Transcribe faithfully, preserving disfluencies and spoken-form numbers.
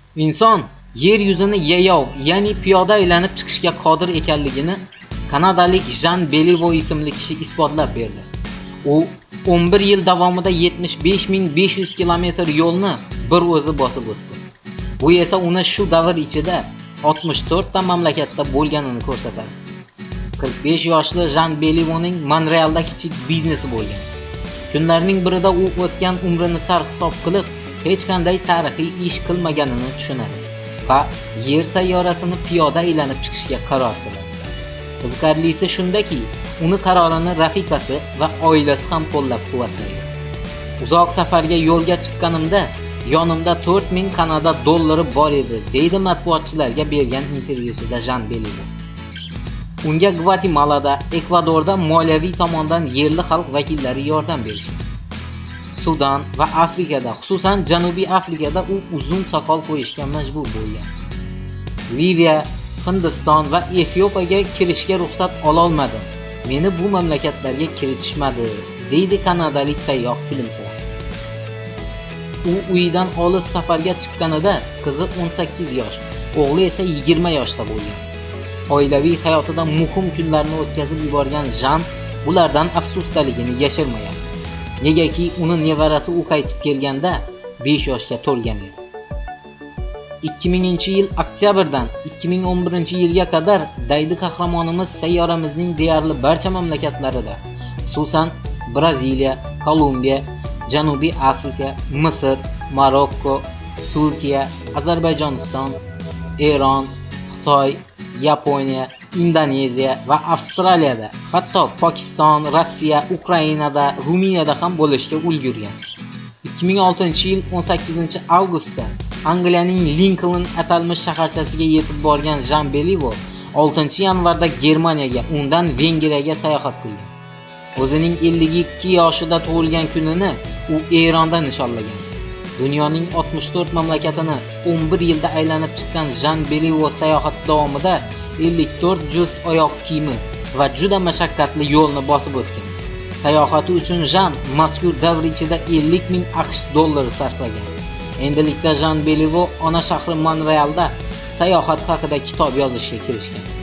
Inson yer yuzini yayov, ya'ni piyoda aylanib chiqishga qodir ekanligini kanadalik Jean Beliveau ismli kishi isbotlab berdi. U o'n bir yil davomida yetmish besh ming besh yuz kilometr yo'lni bir o'zi bosib o'tdi. Bu esa uni shu davr ichida oltmish to'rt ta mamlakatda bo'lganini ko'rsatadi. qirq besh yoshli Jean Believeauning Montrealda kichik biznesi bo'lgan. Kunlarning birida u o'tgan umrini sarhisob qilib, hech qanday tarixiy ish qilmaganini tushunadi va yer sayyorasini piyoda aylanib chiqishga qaror qiladi. Qiziqarlisi shundaki, uni qarorini rafiqasi va oilasi ham qo'llab-quvvatlaydi. Uzoq safarga yo'lga chiqqanimda yonimda to'rt ming Kanada dollari bor edi, deydi matbuotchilarga bergan intervyusida Jean Beliveau. Unga Gvatemalada, Ekvadorda moliyaviy tomondan yerli xalq vakillari yordam berishgan. Sudan va Afrikada, xususan Janubiy Afrikada u uzun soqol qo'yishga majbur bo'lgan. Liviya, Hindiston va Efiopiyaga kirishga ruxsat ola olmadim. Meni bu mamlakatlarga kiritishmadi, deydi kanadalik sayyoh kulimsirab. U uyidan olis safarga chiqqanida qizi o'n sakkiz yosh, o'g'li esa yigirma yoshda bo'lgan. Oilaviy hayotida muhim kunlarni o'tkazib yuborgan Jean bulardan afsusdaligini yashirmayapti. Negaki uni nevarasi u qaytib kelganda besh yoshga to'lgan edi. ikki minginchi yil oktyabrdan ikki ming o'n birinchi yilga qadar daydi qahramonimiz sayyoramizning deyarli barcha mamlakatlarida, xususan Braziliya, Kolumbiya, Janubiy Afrika, Misr, Marokko, Turkiya, Ozarbayjoniston, Eron, Xitoy, Yaponiya, Indoneziya va Avstraliyada, hatto Pokiston, Rossiya, Ukrainada, Ruminiyada ham bo'lishga ulgurgan. ikki ming oltinchi yil o'n sakkizinchi avgustda Angliyaning Lincoln atalmish shaharchasiga yetib borgan Jean Beliveau oltinchi yanvarda Germaniyaga, undan Vengriyaga sayohat qilgan. O'zining ellik ikki yoshida tug'ilgan kunini u Eronda nishonlagan. Dunyoning oltmish to'rt mamlakatini o'n bir yilda aylanib chiqqan Jean Beliveau sayohat davomida ellik to'rt juft oyoq kiyimi va juda mashaqqatli yo'lni bosib o'tgan. Sayohati uchun Jean mazkur davr ichida ellik ming AQSh dollari sarflagan. Endilikda Jean Beliveau ona shahri Montrealda sayohat haqida kitob yozishga kirishgan.